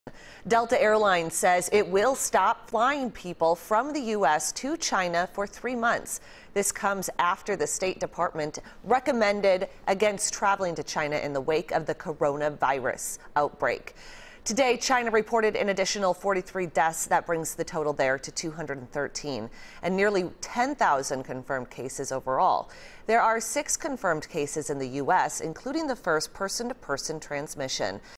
Delta Airlines says it will stop flying people from the U.S. to China for 3 months. This comes after the State Department recommended against traveling to China in the wake of the coronavirus outbreak. Today, China reported an additional 43 deaths. That brings the total there to 213, and nearly 10,000 confirmed cases overall. There are 6 confirmed cases in the U.S., including the first person-to-person transmission.